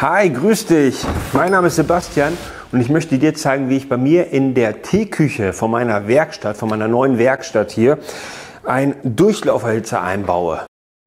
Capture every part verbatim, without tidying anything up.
Hi, grüß dich. Mein Name ist Sebastian und ich möchte dir zeigen, wie ich bei mir in der Teeküche von meiner Werkstatt, von meiner neuen Werkstatt hier, einen Durchlauferhitzer einbaue.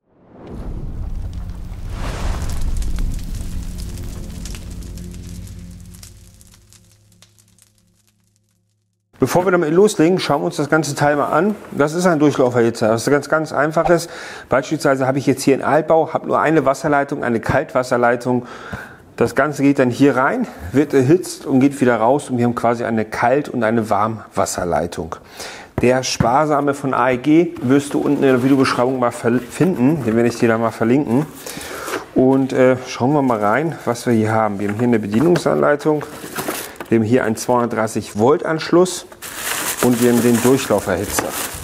Bevor wir damit loslegen, schauen wir uns das ganze Teil mal an. Das ist ein Durchlauferhitzer. Das ist ganz, ganz einfaches. Beispielsweise habe ich jetzt hier einen Altbau, habe nur eine Wasserleitung, eine Kaltwasserleitung. Das Ganze geht dann hier rein, wird erhitzt und geht wieder raus. Und wir haben quasi eine Kalt- und eine Warmwasserleitung. Der Sparsame von A E G wirst du unten in der Videobeschreibung mal finden. Den werde ich dir da mal verlinken. Und äh, schauen wir mal rein, was wir hier haben. Wir haben hier eine Bedienungsanleitung. Wir haben hier einen zweihundertdreißig Volt Anschluss und wir haben den Durchlauferhitzer.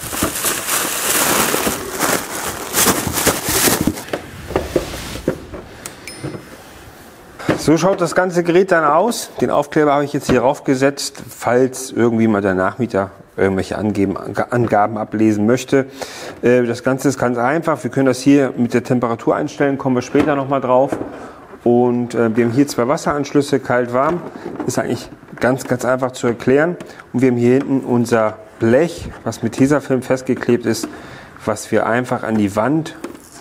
So schaut das ganze Gerät dann aus. Den Aufkleber habe ich jetzt hier raufgesetzt, falls irgendwie mal der Nachmieter irgendwelche Angeben, Angaben ablesen möchte. Das Ganze ist ganz einfach. Wir können das hier mit der Temperatur einstellen, kommen wir später nochmal drauf. Und äh, wir haben hier zwei Wasseranschlüsse, kalt-warm. Ist eigentlich ganz, ganz einfach zu erklären. Und wir haben hier hinten unser Blech, was mit Tesafilm festgeklebt ist, was wir einfach an die Wand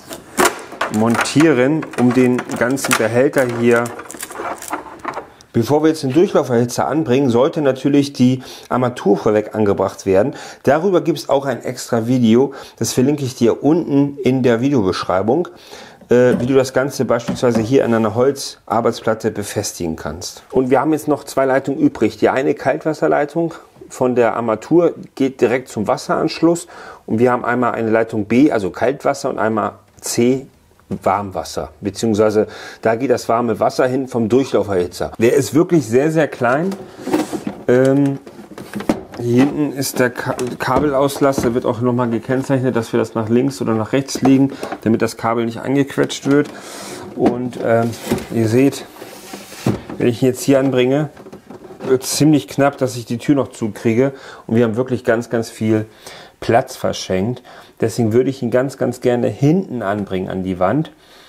montieren, um den ganzen Behälter hier. Bevor wir jetzt den Durchlauferhitzer anbringen, sollte natürlich die Armatur vorweg angebracht werden. Darüber gibt es auch ein extra Video. Das verlinke ich dir unten in der Videobeschreibung, wie du das Ganze beispielsweise hier an einer Holzarbeitsplatte befestigen kannst. Und wir haben jetzt noch zwei Leitungen übrig. Die eine Kaltwasserleitung von der Armatur geht direkt zum Wasseranschluss und wir haben einmal eine Leitung B, also Kaltwasser, und einmal C, Warmwasser, beziehungsweise da geht das warme Wasser hin vom Durchlauferhitzer. Der ist wirklich sehr, sehr klein. Ähm, Hier hinten ist der Kabelauslass, der wird auch nochmal gekennzeichnet, dass wir das nach links oder nach rechts liegen, damit das Kabel nicht angequetscht wird. Und ähm, ihr seht, wenn ich ihn jetzt hier anbringe, wird es ziemlich knapp, dass ich die Tür noch zukriege. Und wir haben wirklich ganz, ganz viel Platz verschenkt. Deswegen würde ich ihn ganz, ganz gerne hinten anbringen an die Wand.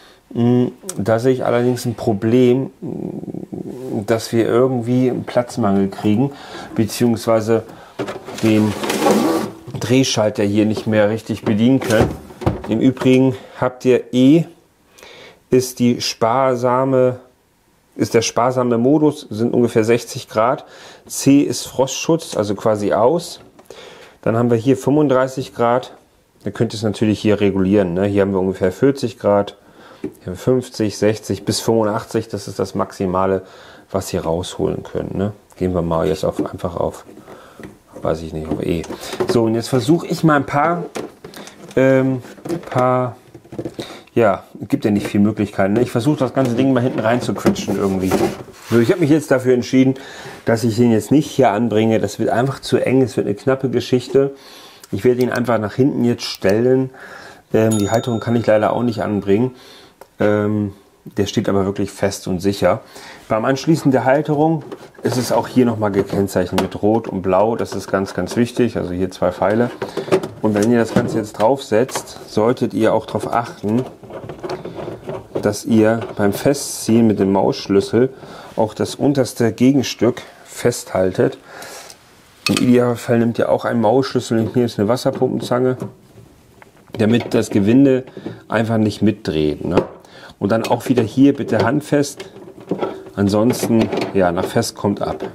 Da sehe ich allerdings ein Problem, dass wir irgendwie einen Platzmangel kriegen, beziehungsweise den Drehschalter hier nicht mehr richtig bedienen können. Im Übrigen habt ihr E, ist die sparsame, ist der sparsame Modus, sind ungefähr sechzig Grad. C ist Frostschutz, also quasi aus. Dann haben wir hier fünfunddreißig Grad. Ihr könnt es natürlich hier regulieren. Ne? Hier haben wir ungefähr vierzig Grad. Hier fünfzig, sechzig bis fünfundachtzig, das ist das Maximale, was ihr rausholen könnt. Ne? Gehen wir mal jetzt auf, einfach auf, weiß ich nicht, auf E. So, und jetzt versuche ich mal ein paar, ähm, paar, ja, es gibt ja nicht viele Möglichkeiten. Ne? Ich versuche das ganze Ding mal hinten rein zu quetschen irgendwie. So, ich habe mich jetzt dafür entschieden, dass ich ihn jetzt nicht hier anbringe. Das wird einfach zu eng, es wird eine knappe Geschichte. Ich werde ihn einfach nach hinten jetzt stellen. Ähm, die Halterung kann ich leider auch nicht anbringen. Ähm, der steht aber wirklich fest und sicher. Beim Anschließen der Halterung ist es auch hier nochmal gekennzeichnet mit Rot und Blau. Das ist ganz, ganz wichtig. Also hier zwei Pfeile. Und wenn ihr das Ganze jetzt draufsetzt, solltet ihr auch darauf achten, dass ihr beim Festziehen mit dem Mausschlüssel auch das unterste Gegenstück festhaltet. Im Idealfall nehmt ihr auch einen Mausschlüssel. Ich nehme jetzt eine Wasserpumpenzange, damit das Gewinde einfach nicht mitdreht. Ne? Und dann auch wieder hier bitte handfest. Ansonsten, ja, nach fest kommt ab.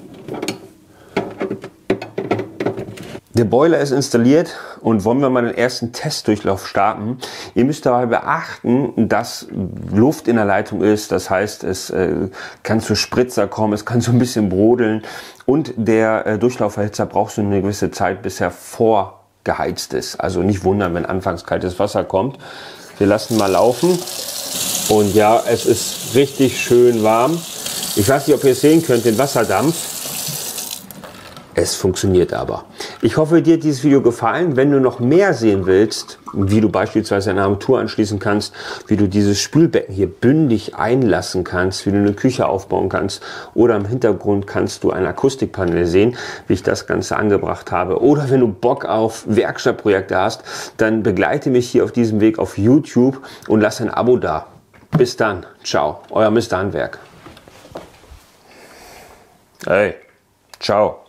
Der Boiler ist installiert und wollen wir mal den ersten Testdurchlauf starten. Ihr müsst dabei beachten, dass Luft in der Leitung ist. Das heißt, es äh, kann zu Spritzer kommen, es kann so ein bisschen brodeln. Und der äh, Durchlauferhitzer braucht so eine gewisse Zeit, bis er vorgeheizt ist. Also nicht wundern, wenn anfangs kaltes Wasser kommt. Wir lassen mal laufen. Und ja, es ist richtig schön warm. Ich weiß nicht, ob ihr es sehen könnt, den Wasserdampf. Es funktioniert aber. Ich hoffe, dir hat dieses Video gefallen. Wenn du noch mehr sehen willst, wie du beispielsweise eine Armatur anschließen kannst, wie du dieses Spülbecken hier bündig einlassen kannst, wie du eine Küche aufbauen kannst, oder im Hintergrund kannst du ein Akustikpanel sehen, wie ich das Ganze angebracht habe. Oder wenn du Bock auf Werkstattprojekte hast, dann begleite mich hier auf diesem Weg auf YouTube und lass ein Abo da. Bis dann. Ciao. Euer Mister Handwerk. Hey. Ciao.